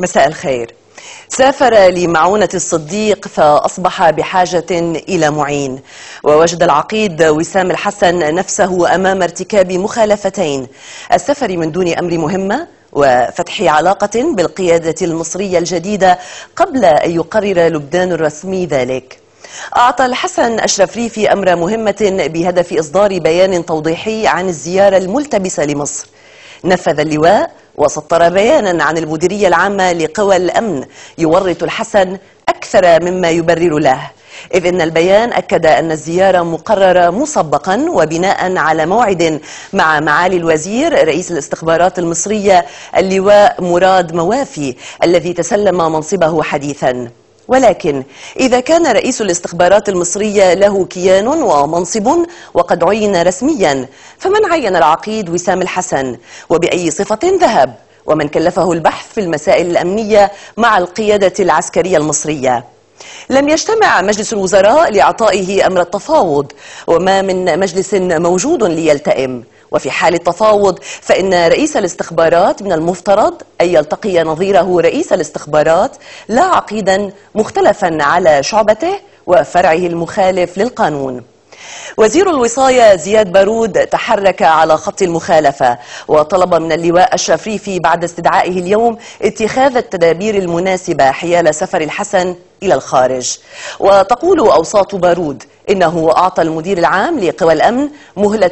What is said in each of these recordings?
مساء الخير. سافر لمعونة الصديق فأصبح بحاجة إلى معين، ووجد العقيد وسام الحسن نفسه أمام ارتكاب مخالفتين: السفر من دون أمر مهمة، وفتح علاقة بالقيادة المصرية الجديدة قبل أن يقرر لبنان الرسمي ذلك. أعطى الحسن أشرف ريفي أمر مهمة بهدف إصدار بيان توضيحي عن الزيارة الملتبسة لمصر. نفذ اللواء وسطر بيانا عن المديرية العامة لقوى الأمن يورط الحسن أكثر مما يبرر له، إذ أن البيان أكد أن الزيارة مقررة مسبقا وبناء على موعد مع معالي الوزير رئيس الاستخبارات المصرية اللواء مراد موافي الذي تسلم منصبه حديثا. ولكن إذا كان رئيس الاستخبارات المصرية له كيان ومنصب وقد عين رسميا، فمن عين العقيد وسام الحسن؟ وبأي صفة ذهب؟ ومن كلفه البحث في المسائل الأمنية مع القيادة العسكرية المصرية؟ لم يجتمع مجلس الوزراء لإعطائه أمر التفاوض، وما من مجلس موجود ليلتئم. وفي حال التفاوض فإن رئيس الاستخبارات من المفترض أن يلتقي نظيره رئيس الاستخبارات لا عقيدا مختلفا على شعبته وفرعه المخالف للقانون. وزير الوصاية زياد بارود تحرك على خط المخالفة، وطلب من اللواء أشرف ريفي بعد استدعائه اليوم اتخاذ التدابير المناسبة حيال سفر الحسن إلى الخارج. وتقول أوساط بارود إنه أعطى المدير العام لقوى الأمن مهلة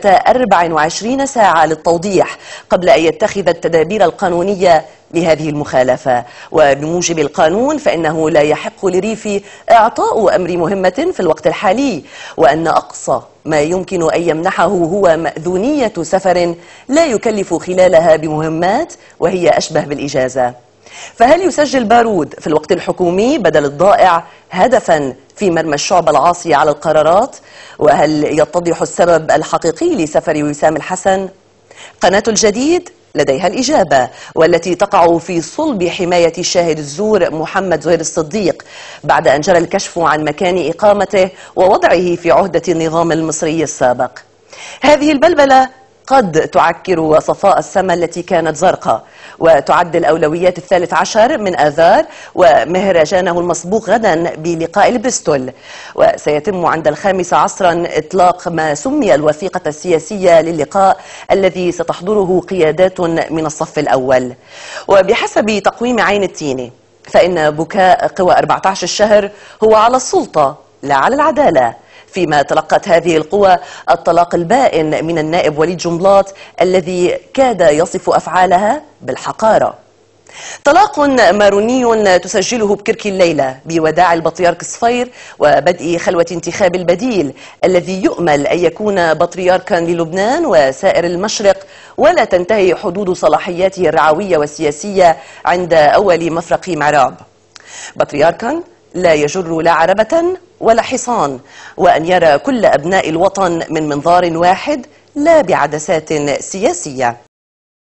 24 ساعة للتوضيح قبل أن يتخذ التدابير القانونية لهذه المخالفة. وبموجب القانون فإنه لا يحق لريفي إعطاء أمر مهمة في الوقت الحالي، وأن أقصى ما يمكن أن يمنحه هو مأذونية سفر لا يكلف خلالها بمهمات وهي أشبه بالإجازة. فهل يسجل بارود في الوقت الحكومي بدل الضائع هدفا في مرمى الشعب العاصي على القرارات؟ وهل يتضح السبب الحقيقي لسفر وسام الحسن؟ قناة الجديد لديها الإجابة، والتي تقع في صلب حماية الشاهد الزور محمد زهير الصديق بعد أن جرى الكشف عن مكان إقامته ووضعه في عهدة النظام المصري السابق. هذه البلبلة قد تعكر صفاء السماء التي كانت زرقاء، وتعد الأولويات 13 من آذار ومهرجانه المسبوق غدا بلقاء البريستول. وسيتم عند 5 عصرا إطلاق ما سمي الوثيقة السياسية للقاء الذي ستحضره قيادات من الصف الأول. وبحسب تقويم عين التيني فإن بكاء قوى 14 الشهر هو على السلطة لا على العدالة، فيما تلقت هذه القوى الطلاق البائن من النائب وليد جنبلاط الذي كاد يصف أفعالها بالحقارة. طلاق ماروني تسجله بكرك الليلة بوداع البطريرك صفير وبدء خلوة انتخاب البديل الذي يؤمل أن يكون بطريركا للبنان وسائر المشرق، ولا تنتهي حدود صلاحياته الرعوية والسياسية عند أول مفرق معراب. بطريركا لا يجر لا عربة ولا حصان، وأن يرى كل أبناء الوطن من منظار واحد لا بعدسات سياسية.